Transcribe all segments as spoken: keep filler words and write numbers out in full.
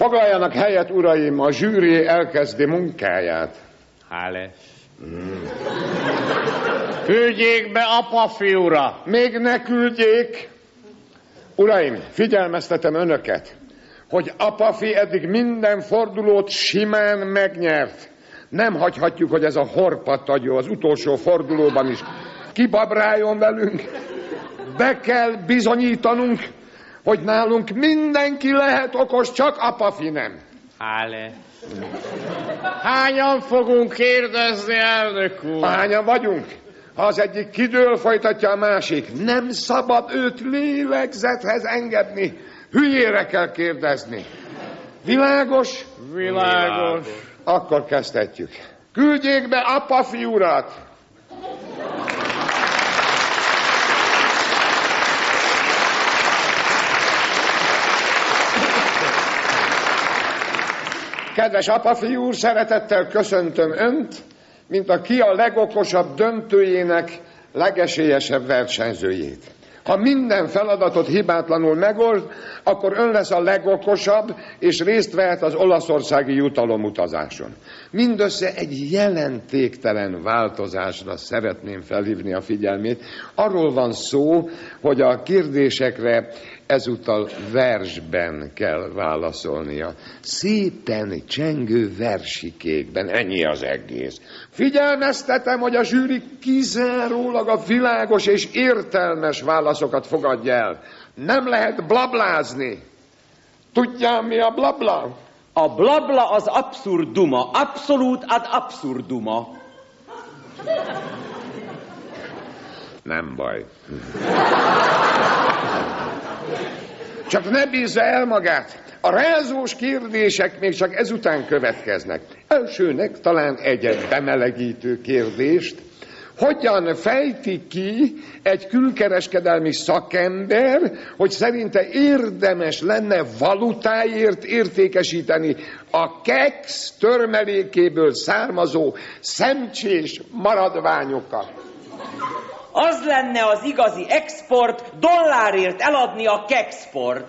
Foglaljanak helyet, uraim, a zsűri elkezdi munkáját. Háles. Mm. Küldjék be apa fiúra. Még ne küldjék. Uraim, figyelmeztetem önöket, hogy apafi eddig minden fordulót simán megnyert. Nem hagyhatjuk, hogy ez a horpatagyó az utolsó fordulóban is kibabráljon velünk. Be kell bizonyítanunk, hogy nálunk mindenki lehet okos, csak apafi nem. Hále. Hányan fogunk kérdezni, elnök úr? Hányan vagyunk? Ha az egyik kidől, folytatja a másik. Nem szabad őt lélegzethez engedni. Hülyére kell kérdezni. Világos? Világos. Akkor kezdhetjük. Küldjék be apafi urat! Kedves apafi úr, szeretettel köszöntöm önt, mint a ki a legokosabb döntőjének legesélyesebb versenyzőjét. Ha minden feladatot hibátlanul megold, akkor ön lesz a legokosabb, és részt vehet az olaszországi jutalomutazáson. Mindössze egy jelentéktelen változásra szeretném felhívni a figyelmét. Arról van szó, hogy a kérdésekre ezúttal versben kell válaszolnia. Szépen csengő versikékben, ennyi az egész. Figyelmeztetem, hogy a zsűri kizárólag a világos és értelmes válaszokat fogadja el. Nem lehet blablázni. Tudjál, mi a blabla? A blabla az abszurduma. Abszolút ad abszurduma. Nem baj. Csak ne bízza el magát. A rázós kérdések még csak ezután következnek. Elsőnek talán egy bemelegítő kérdést. Hogyan fejti ki egy külkereskedelmi szakember, hogy szerinte érdemes lenne valutáért értékesíteni a keksz törmelékéből származó szemcsés maradványokat? Az lenne az igazi export, dollárért eladni a kexport.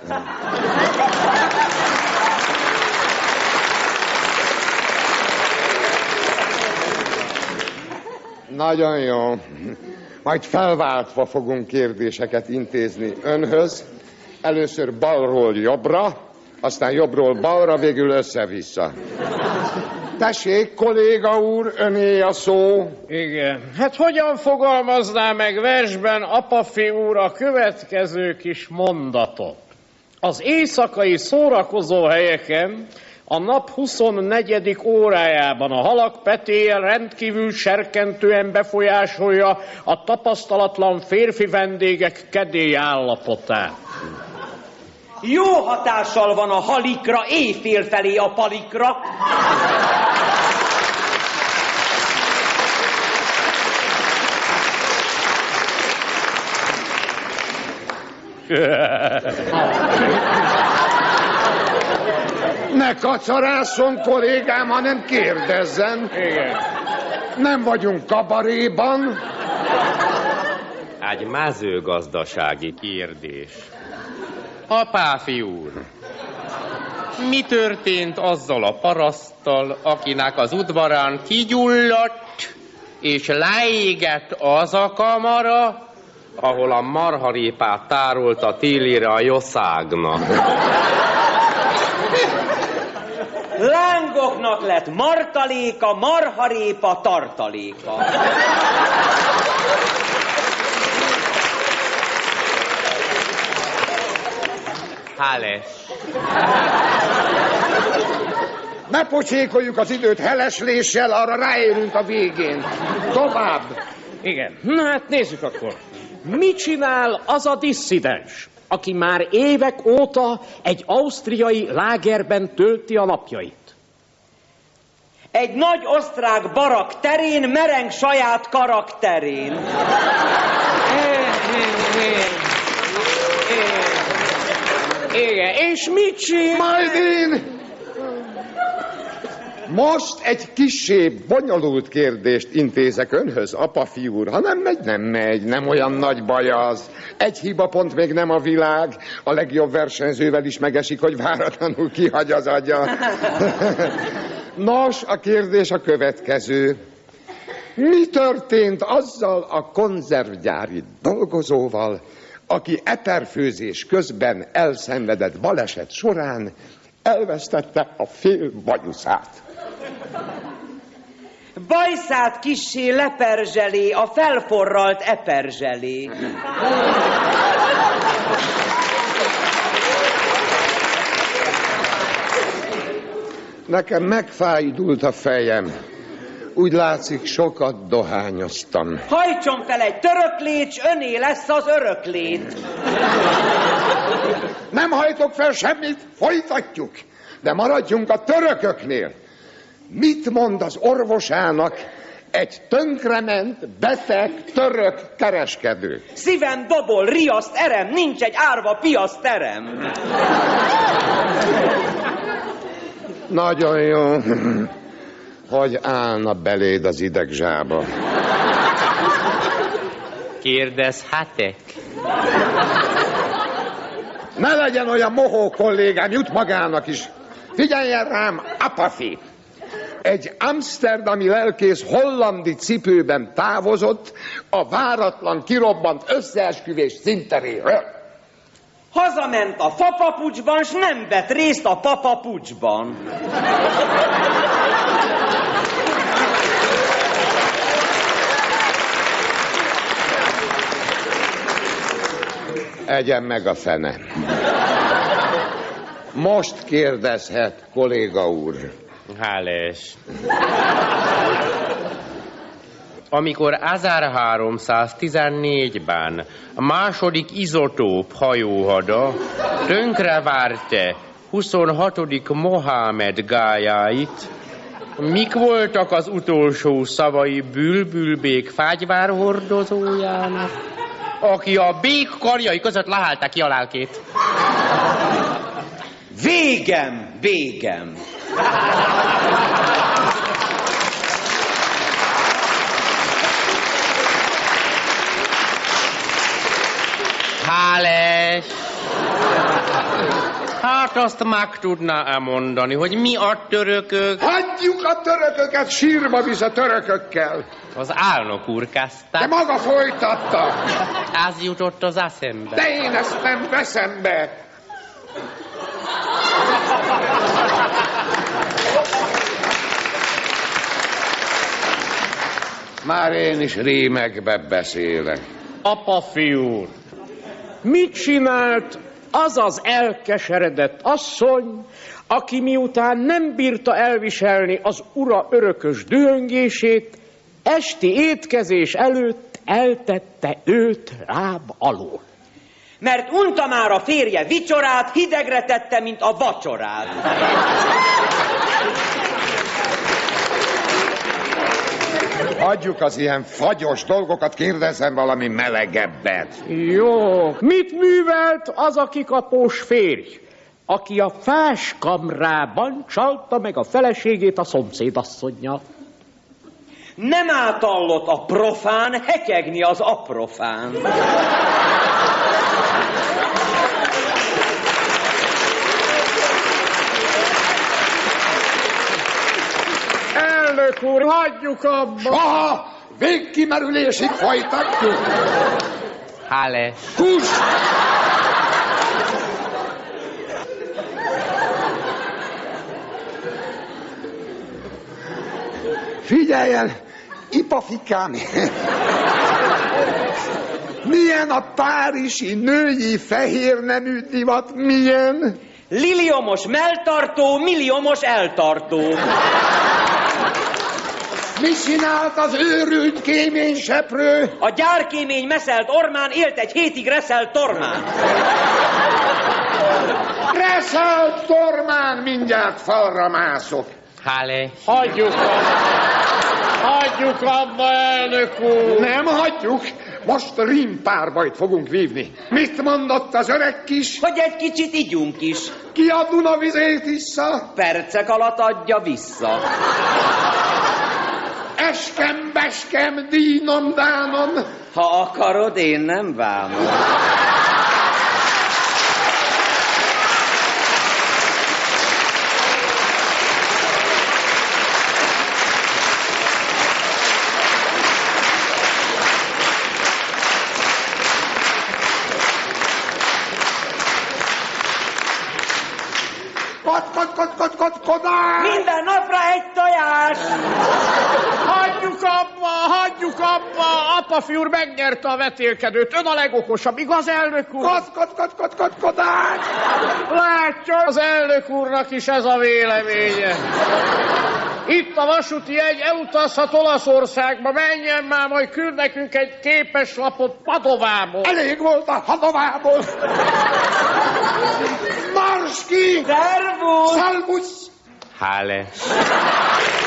Nagyon jó. Majd felváltva fogunk kérdéseket intézni önhöz. Először balról jobbra, aztán jobbról balra, végül össze-vissza. Tessék, kolléga úr, öné a szó. Igen. Hát hogyan fogalmazná meg versben apafi úr a következő kis mondatot? Az éjszakai szórakozó helyeken a nap huszonnegyedik órájában a halak petéje rendkívül serkentően befolyásolja a tapasztalatlan férfi vendégek kedély állapotát. Jó hatással van a halikra, éjfél felé a palikra. Ne kacarásszon, kollégám, hanem kérdezzen. Igen. Nem vagyunk kabaréban. Egy mezőgazdasági kérdés. Apáfi úr, mi történt azzal a paraszttal, akinek az udvarán kigyulladt és leégett az a kamara, ahol a marharépát tárolta télire a jószágnak? Lángoknak lett martaléka, marharépa tartaléka. Háles. Ne pocsékoljuk az időt helesléssel, arra ráérünk a végén. Tovább. Igen. Na hát nézzük akkor. Mit csinál az a disszidens, aki már évek óta egy ausztriai lágerben tölti a napjait? Egy nagy osztrák barak terén mereng saját karakterén. Igen, és mit csinál? Majd én! Most egy kissé bonyolult kérdést intézek önhöz, apafi úr. Ha nem megy, nem megy, nem olyan nagy baj az. Egy hibapont még nem a világ, a legjobb versenyzővel is megesik, hogy váratlanul kihagy az agya. Nos, a kérdés a következő. Mi történt azzal a konzervgyári dolgozóval, aki eperfőzés közben elszenvedett baleset során elvesztette a fél bajuszát? Bajszát kissé leperzselé, a felforralt eperzselé. Nekem megfájdult a fejem. Úgy látszik, sokat dohányoztam. Hajtson fel egy töröklét, s öné lesz az öröklét. Nem hajtok fel semmit, folytatjuk. De maradjunk a törököknél. Mit mond az orvosának egy tönkrement, beteg török kereskedő? Szívem dobol, riaszt erem, nincs egy árva piasz terem. Nagyon jó, hogy állna beléd az idegzsába. Kérdezhetek? Ne legyen olyan mohó kollégám, jut magának is. Figyeljen rám, apafi! Egy amszterdami lelkész hollandi cipőben távozott a váratlan kirobbant összeesküvés színteréről. Hazament a fapapucsban, s nem vett részt a papapucsban. Egyen meg a fene. Most kérdezhet, kolléga úr. Hálás. Amikor ezerháromszáztizennégyben a második izotóp hajóhada tönkrevárte huszonhatodik Mohamed gályáit, mik voltak az utolsó szavai Bülbülbék fegyverhordozójának, aki a bék karjai között lehelte ki a lelkét? Végem, végem. Hálás! Hát azt meg tudná-e mondani, hogy mi a törökök? Hagyjuk a törököket, sírba visz a törökökkel. Az álnok úr kezdte. De maga folytatta. Ez jutott az eszembe. De én ezt nem veszem be. Már én is rímekbe beszélek. Apafi úr, mit csinált az az elkeseredett asszony, aki miután nem bírta elviselni az ura örökös dühöngését, esti étkezés előtt eltette őt láb alól? Mert unta már a férje vicsorát, hidegre tette, mint a vacsorát. Hagyjuk az ilyen fagyos dolgokat, kérdezzem valami melegebbet. Jó, mit művelt az a kikapós férj, aki a fáskamrában csalta meg a feleségét a szomszédasszonnyal? Nem átallott a profán, hekegni az aprofán. Elnök úr, hagyjuk abba! Soha! Végkimerülésig folytatjuk! Hálás! Hús! Figyeljen, ipafikám! Milyen a párizsi női fehér nemű divat, milyen? Liliomos melltartó, milliomos eltartó. Mi csinált az őrült kéményseprő? A gyárkémény meszelt ormán élt egy hétig reszelt tormán. Reszelt tormán, mindjárt falra mászok. Hálás! Hagyjuk abba! Hagyjuk abba, elnök úr! Nem hagyjuk. Most rímpárbajt fogunk vívni. Mit mondott az öreg kis? Hogy egy kicsit igyunk is. Ki a Dunavizét issza? Percek alatt adja vissza. Eskem, beskem, dínom, dánom. Ha akarod, én nem bánom. Kod, kod, kod, kod, kod, kodás! Minden napra egy tojás! Hagyjuk abba, hagyjuk abba! Apafi úr megnyerte a vetélkedőt. Ön a legokosabb, igaz, elnök úr? Kod, kod, kod, kod, kod, kodás! Látja, az elnök úrnak is ez a véleménye. Itt a vasúti jegy elutazhat Olaszországba, menjen már, majd küld nekünk egy képeslapot Padovából. Elég volt a Padovából! Mars ki! Servus! Salvus! Hále.